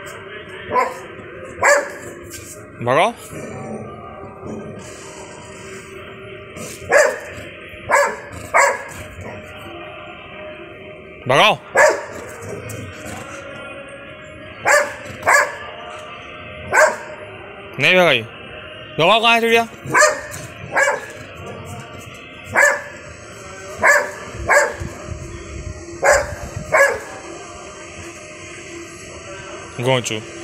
भगाओ। भगाओ। नहीं भगाई। भगाओ, कहाँ है चिड़िया? गोंचू।